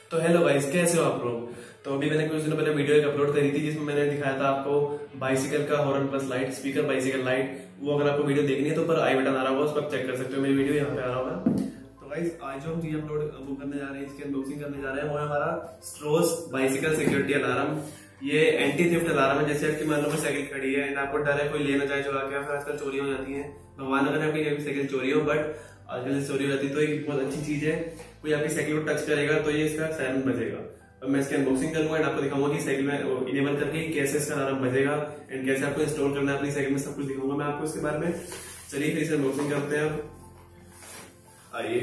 तो hello guys, कैसे हो आप लोग। तो अभी मैंने कुछ दिनों पहले वीडियो एक अपलोड करी थी जिसमें मैंने दिखाया था आपको बाइसिकल का horn plus light speaker bicycle light. वो अगर आपको वीडियो देखनी है तो ऊपर आई बटन आ रहा होगा, उस पर चेक कर सकते हो। मेरी वीडियो यहाँ पे आ रहा होगा। तो गाइस आज जो हम चीज अपलोड वो करने जा रहे हैं, इसकी अनबॉक्सिंग करने जा रहे हैं, वो है हमारा स्ट्रोस बाइसिकल सिक्योरिटी अलार्म। ये एंटी थेफ्ट अलार्म है। जैसे आपकी मान लो कोई साइकिल खड़ी है एंड आपको डर है कोई ले ना जाए चुरा के, फिर आजकल चोरी हो जाती है। भगवान अगर आपकी कभी साइकिल चोरी हो, बट आजकल चोरी हो जाती है, तो एक बहुत अच्छी चीज है। कोई आपकी साइकिल को टच करेगा तो ये इसका सायरन बजेगा। और मैं इसकी अनबॉक्सिंग करूंगा एंड आपको दिखाऊंगा कि साइकिल में इनेबल करके कैसे इसका अलार्म बजेगा एंड कैसे आपको इंस्टॉल करना है अपनी साइकिल में, सब कुछ दिखाऊंगा मैं आपको इसके बारे में। चलिए फिर इसे अनबॉक्सिंग करते हैं। अब आइए,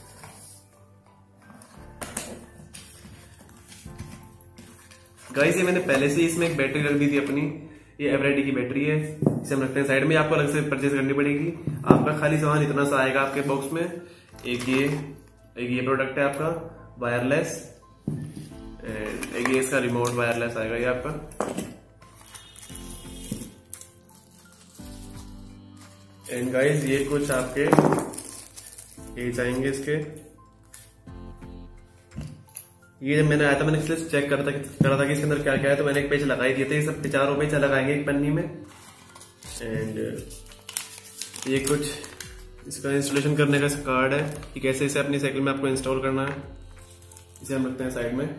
गाइस ये मैंने पहले से इसमें एक बैटरी रख दी थी अपनी। ये एवरेडी की बैटरी है, इसे हम रखते हैं साइड में। आपको अलग से परचेज करनी पड़ेगी। आपका खाली सामान इतना सा आएगा आपके बॉक्स में। एक ये प्रोडक्ट है आपका वायरलेस, एक ये इसका रिमोट वायरलेस आएगा ये आपका। एंड गाइस ये कुछ आपके ये चाहिए इसके। ये जब मैंने आया था मैंने इसलिए चेक करा था कि इसके अंदर क्या क्या है, तो मैंने एक पेज लगा ही दिए थे। ये सब 4 पेज लगाएंगे एक पन्नी में। एंड ये कुछ इसका इंस्टॉलेशन करने का कार्ड है कि कैसे इसे अपनी साइकिल में आपको इंस्टॉल करना है। इसे हम रखते हैं साइड में।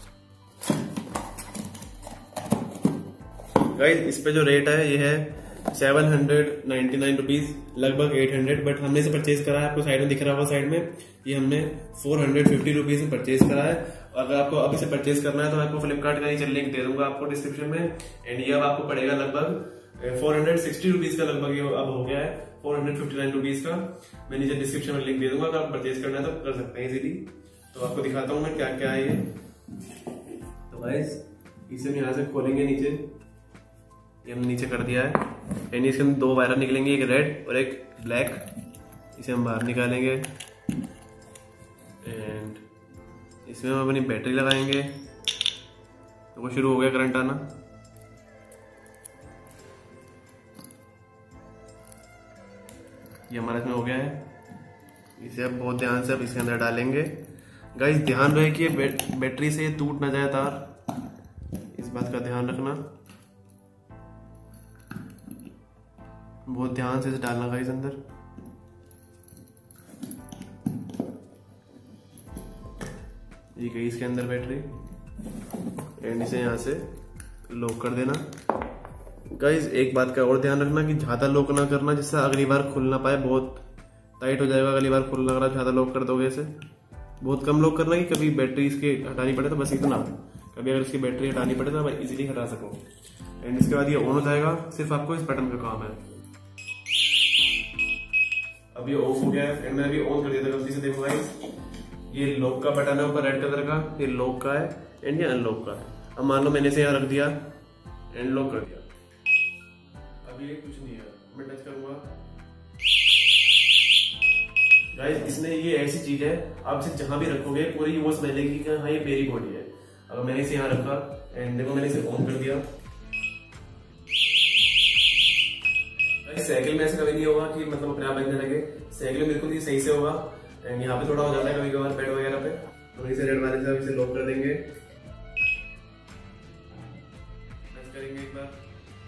गाइस इस पे जो रेट है ये है 799 रुपीज, लगभग 800। बट हमने इसे परचेज करा है, आपको साइड में दिख रहा होगा। साइड में ये हमने 450 रुपीज में परचेज करा है। और अगर आपको अब इसे परचेज करना है तो मैं आपको फ्लिपकार्ट का नीचे लिंक दे दूंगा आपको डिस्क्रिप्शन में। एंड ये अब आपको पड़ेगा लगभग 460 रुपीज का, लगभग ये अब हो गया है 459 रुपीज का। मैं नीचे डिस्क्रिप्शन में लिंक दे दूंगा, अगर आप परचेज करना है तो कर सकते हैं इजीली। तो आपको दिखाता हूँ मैं क्या क्या है ये। तो गाइस इसे हम यहाँ से खोलेंगे नीचे, ये हमने नीचे कर दिया है। एंड इसके अंदर 2 वायर निकलेंगे, एक रेड और एक ब्लैक। इसे हम बाहर निकालेंगे एंड इसमें हम अपनी बैटरी लगाएंगे। तो वो शुरू हो गया करंट आना। ये हमारा इसमें हो गया है। इसे अब बहुत ध्यान से अब इसके अंदर डालेंगे। गाइस ध्यान रहे कि बैटरी से टूट ना जाए तार, इस बात का ध्यान रखना। बहुत ध्यान से इसे डालना गाइस अंदर। ये गई इसके अंदर बैटरी। एंड इसे यहाँ से लॉक कर देना। गाइस एक बात का और ध्यान रखना कि ज्यादा लॉक ना करना, जिससे अगली बार खुल ना पाए। बहुत टाइट हो जाएगा अगली बार खुल लग रहा, ज्यादा लॉक कर दोगे इसे। बहुत कम लॉक करना कि कभी बैटरी इसकी हटानी पड़े तो बस इतना, कभी अगर इसकी बैटरी हटानी पड़े तो आप इजीली हटा सको। एंड इसके बाद ये ऑन हो जाएगा। सिर्फ आपको इस बटन का काम है। अब ये ऑफ हो गया है एंड मैं अभी ऑन कर दिया था गलती से। देखो गाइस ये लॉक का बटन है ऊपर रेड कलर का, ये लॉक का है एंड ये अनलॉक का है। अब मान लो मैंने इसे यहाँ रख दिया एंड लॉक कर दिया। अब ये कुछ नहीं है, मैं टच करूंगा। गाइस इसमें ये ऐसी चीज है, आप इसे जहां भी रखोगे पूरी वो समझेगी कि हाँ ये मेरी बॉडी है। अगर मैंने इसे यहाँ रखा एंड देखो मैंने इसे ऑन कर दिया। साइकिल में ऐसा कभी नहीं होगा कि मतलब अपने आप बजने लगे। साइकिल में बिल्कुल ही सही से होगा। एंड यहाँ पे थोड़ा हो जाता है कभी कभार पेड़ वगैरह पे, तो इसे रेड वाले से इसे लॉक कर देंगे। करेंगे एक बार,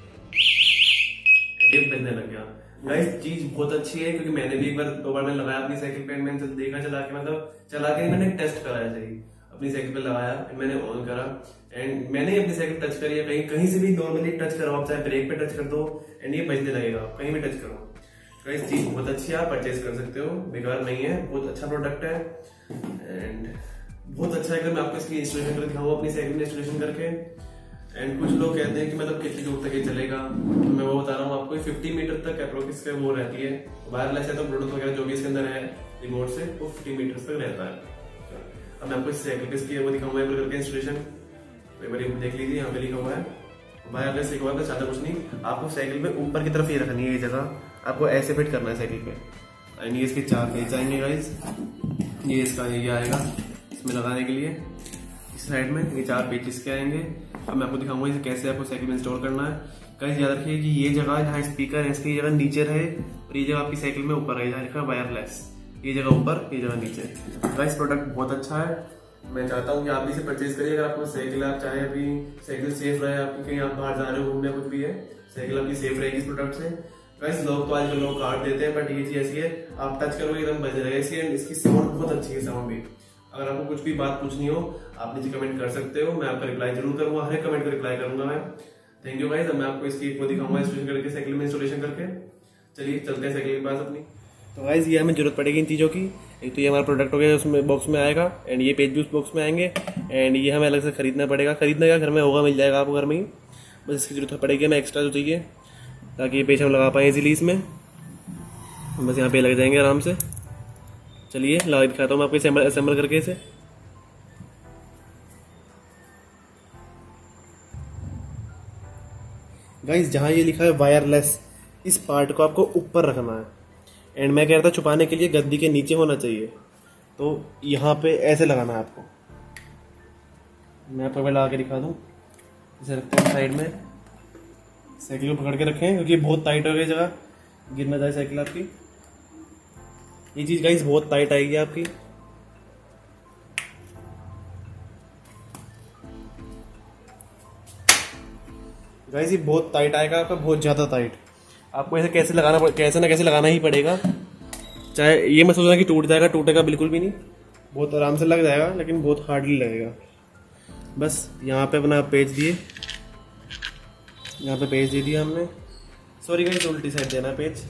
ये बजने लग गया। गाइस चीज बहुत अच्छी है क्योंकि मैंने भी एक बार 2 बार मैंने लगाया अपनी साइकिल पे। मैंने देखा चला के, मतलब चला के मैंने टेस्ट करा है सही, अपनी साइकिल पे लगाया मैंने ऑन करा एंड मैंने अपनी साइकिल टच करी है। कहीं से भी नॉर्मली टच करो आप, चाहे ब्रेक पे टच कर दो एंड ये बजने लगेगा, कहीं भी टच करो। तो इस चीज बहुत अच्छी है, आप परचेज कर सकते हो, बेकार नहीं है। बहुत अच्छा प्रोडक्ट है एंड बहुत अच्छा है। अगर मैं आपको इसकी इंस्टॉलेशन करके दिखाऊंगा अपनी साइकिल में इंस्टॉलेशन करके। एंड कुछ लोग कहते हैं कि मतलब कितनी दूर तक ये चलेगा, तो मैं वो बता रहा हूँ आपको। 50 मीटर तक अप्रोक्स वो रहती है। वायरलेस है तो ब्लूटूथ वगैरह जो भी इसके अंदर है रिमोट से, वो 50 मीटर तक रहता है। अब मैं आपको इस साइकिल पे इसकी वो दिखाऊंगा करके इंस्टॉलेशन। एक बार देख लीजिए, यहाँ पे लिखा हुआ है वायरलेस लिखा हुआ है, ज्यादा कुछ नहीं। आपको साइकिल में ऊपर की तरफ ये रखनी है, ये जगह आपको ऐसे फिट करना है साइकिल पे। एंड ये इसके 4 पेज आएंगे गाइस। ये इसका ये आएगा इसमें लगाने के लिए, इस साइड में ये 4 पेज इसके आएंगे। अब मैं आपको दिखाऊंगा इसे कैसे आपको साइकिल में इंस्टॉल करना है। गाइस याद रखिए कि ये जगह जहाँ स्पीकर है इसकी जगह नीचे रहे और ये जगह आपकी साइकिल में ऊपर रहे, जहाँ लिखा वायरलेस। ये जगह ऊपर, ये जगह नीचे। गाइस प्रोडक्ट बहुत अच्छा है, मैं चाहता हूँ कि आप भी इसे परचेज करिए। अगर आपको साइकिल, आप चाहे अभी साइकिल सेफ रहे, आपकी कहीं आप बाहर जा रहे हो घूमने, कुछ भी है, साइकिल आपकी सेफ रहेगी इस प्रोडक्ट से। गाइस लोग तो आजकल लोग काट देते हैं, बट ये चीज ऐसी है, आप टच करोगे एकदम बज रहेगा इसकी। इसकी साउंड बहुत अच्छी है, साउंड भी। अगर आपको कुछ भी बात पूछनी हो आप नीचे कमेंट कर सकते हो, मैं आपका रिप्लाई जरूर करूंगा, हर एक कमेंट को रिप्लाई करूंगा मैं। Thank you guys. अब मैं आपको इसकी एक वो दिखाऊंगा इंस्टॉलेशन करके, साइकिल में इंस्टॉलेशन करके। चलिए चलते हैं साइकिल के पास अपनी। तो गाइस ये हमें जरूरत पड़ेगी इन चीज़ों की। एक तो ये हमारा प्रोडक्ट हो गया, उसमें बॉक्स में आएगा, एंड ये पेज भी उस बॉक्स में आएंगे, एंड ये हमें अलग से खरीदना पड़ेगा। खरीदने का घर में होगा, मिल जाएगा आपको घर में ही, बस इसकी जरूरत पड़ेगी हमें एक्स्ट्रा जो चाहिए, ताकि ये पेज हम लगा पाएँ इजीली इसमें। बस यहाँ पे लग जाएंगे आराम से। चलिए लगा दिखाता हूँ मैं आपको असेंबल करके इसे। गाइस जहाँ ये लिखा है वायरलेस, इस पार्ट को आपको ऊपर रखना है, एंड मैं कह रहा था छुपाने के लिए गद्दी के नीचे होना चाहिए, तो यहाँ पे ऐसे लगाना है आपको। मैं आपको लगा के दिखा दूँ, इसे रखते हैं साइड में, साइकिल को पकड़ के रखें क्योंकि बहुत टाइट हो गई जगह, गिर ना जाए साइकिल आपकी। ये चीज़ गाइस बहुत टाइट आएगी आपकी। गाइस ये बहुत टाइट आएगा आपका, बहुत ज़्यादा टाइट। आपको ऐसे कैसे ना कैसे लगाना ही पड़ेगा। चाहे ये मत सोचना कि टूट जाएगा, टूटेगा बिल्कुल भी नहीं, बहुत आराम से लग जाएगा, लेकिन बहुत हार्डली लगेगा। बस यहाँ पे अपना पेज दिए, यहाँ पे पेज दे दिया हमने। सॉरी गाइस उल्टी साइड देना पेज।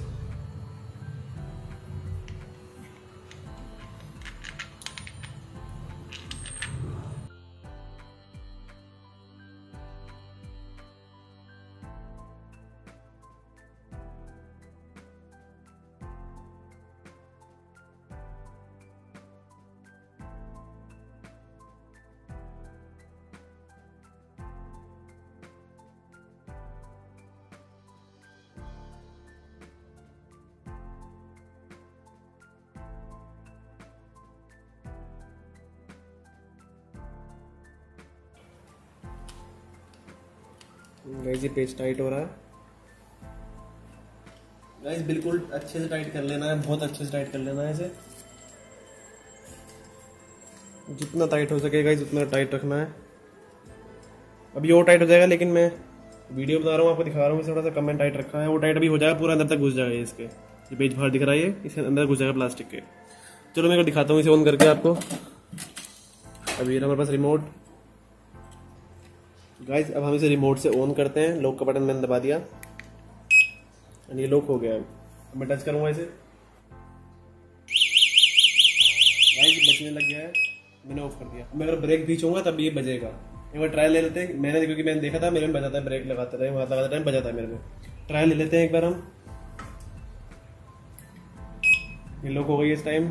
गाइस ये पेज टाइट हो रहा है। गाइस बिल्कुल अच्छे से टाइट कर लेना है, बहुत अच्छे से टाइट कर लेना है इसे, जितना टाइट हो सके गाइस उतना टाइट रखना है। अभी और टाइट हो जाएगा, लेकिन मैं वीडियो बता रहा हूँ, आपको दिखा रहा हूँ, थोड़ा सा कम टाइट रखा है। वो टाइट अभी हो जाएगा, पूरा अंदर तक घुस जाएगा इसके। ये पेज बाहर दिख रहा है, इसके अंदर घुस जाएगा प्लास्टिक के। चलो मैं दिखाता हूँ इसे ऑन करके आपको। अभी हमारे पास रिमोट। गाइस अब हम इसे रिमोट से ऑन करते हैं। लॉक का बटन मैंने दबा दिया, और ये लॉक हो गया। अब मैं टच करूंगा इसे, गाइस बजने लग गया है, मैंने ऑफ कर दिया। मैं अगर ब्रेक खींचूंगा तब ये बजेगा। एक बार ट्रायल ले लेते हैं। क्योंकि मैंने देखा था मेरे में बजाता है, ब्रेक लगाते टाइम, हाथ लगाते टाइम बजाता है मेरे में। ट्रायल ले लेते हैं एक बार हम। ये लॉक हो गई इस टाइम,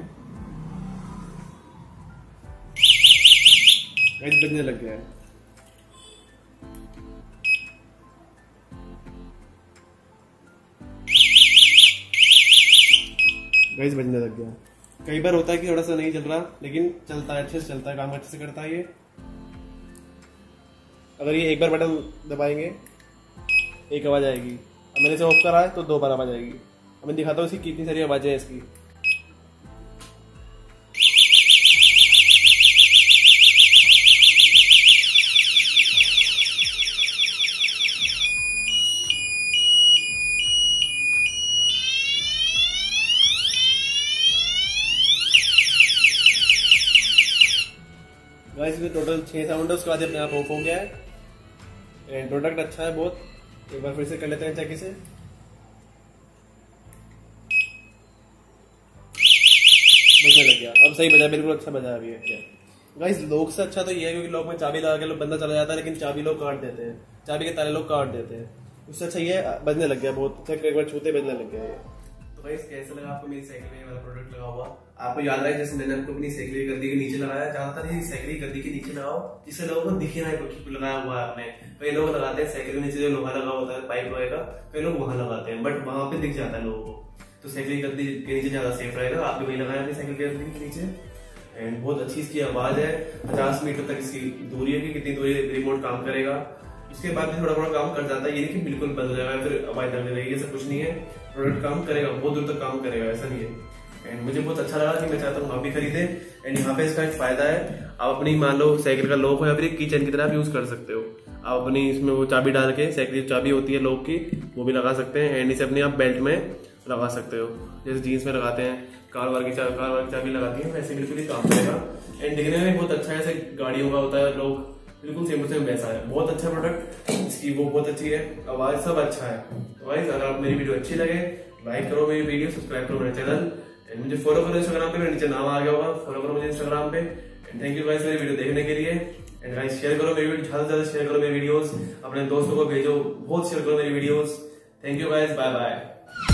गाइस बजने लग गया है। गाइस बजने लग गया। कई बार होता है कि थोड़ा सा नहीं चल रहा, लेकिन चलता है, अच्छे से चलता है, काम अच्छे से करता है ये। अगर ये एक बार बटन दबाएंगे एक आवाज आएगी, अब मैंने इसे ऑफ करा है तो 2 बार आवाज आएगी। अब मैं दिखाता हूँ इसकी कितनी सारी आवाजें हैं इसकी। गाइस इसमें टोटल 6 साउंड है, उसके बाद अपने आप ऑफ हो गया है। एंड प्रोडक्ट अच्छा है बहुत। एक बार फिर से कर लेते हैं चेक इसे। बजने लग गया, अब सही बजा, बिल्कुल अच्छा बजा अभी है। गाइस लॉक से अच्छा तो ये है क्योंकि लॉक में चाबी लगा के बंदा चला जाता है, लेकिन चाबी लोग काट देते हैं, चाबी के ताले लोग काट देते हैं। उससे अच्छा ये बजने लग गया बहुत अच्छा, एक बार छूते बजने लग गया ये। तो गाइस कैसा लगा आपको मेरी साइकिल में वाला प्रोडक्ट लगा हुआ? आपको याद रहा है जैसे मैंने आपको अपनी साइकिल की गद्दी के नीचे लगाया, ज्यादातर ये साइकिल की गद्दी के नीचे लगाओ जिससे लोगों को दिखे ना कुछ लगाया हुआ है आपने। कई लोग लगाते हैं साइकिल के नीचे जो लोहा लगा होता है, पाइप लोहे का, कई लोग वहां लगाते हैं, बट वहां पे दिख जाता है लोगों को। तो साइकिल की गद्दी के नीचे ज्यादा सेफ रहेगा। आपने वही लगाया अपनी साइकिल की गद्दी के नीचे। एंड बहुत अच्छी इसकी आवाज है, 50 मीटर तक इसकी दूरी है कि कितनी दूरी रिमोट काम करेगा। इसके बाद भी थोड़ा थोड़ा काम कर जाता है, ये नहीं कि बिल्कुल बंद हो जाएगा फिर आवाज लगने लगेगी, ऐसा कुछ नहीं है। प्रोडक्ट काम करेगा, बहुत दूर तक काम करेगा, ऐसा नहीं है। एंड मुझे बहुत अच्छा लगा कि मैं चाहता हूँ आप भी खरीदे। एंड यहाँ पे इसका एक फायदा है, आप अपनी मान लो साइकिल का लॉक हो या फिर की चेन की तरह आप यूज कर सकते हो। आप अपनी इसमें वो चाबी डाल के, साइकिल की चाबी होती है लॉक की, वो भी लगा सकते हैं। एंड इसे अपनी आप बेल्ट में लगा सकते हो, जैसे जीन्स में लगाते हैं, कार वार की चाबी लगाती है, वैसे बिल्कुल ही काम करेगा। एंड दिखने में बहुत अच्छा है, जैसे गाड़ियों का होता है लॉक, बिल्कुल सेम टू सेम वैसा है। बहुत अच्छा प्रोडक्ट, इसकी वो बहुत अच्छी है, आवाज सब अच्छा है। तो गाइस अगर आप मेरी वीडियो अच्छी लगे, लाइक करो मेरी वीडियो, सब्सक्राइब करो मेरे चैनल, एंड मुझे फॉलो करो इंस्टाग्राम पे, मेरे नीचे नाम आ गया होगा, फॉलो करो मुझे इंस्टाग्राम पे। एंड थैंक यू गाइस मेरी वीडियो देखने के लिए। एंड गाइस शेयर करो मेरी वीडियो, ज्यादा से ज्यादा शेयर करो मेरी वीडियोस, अपने दोस्तों को भेजो, बहुत शेयर करो मेरी videos. Thank you guys, bye bye.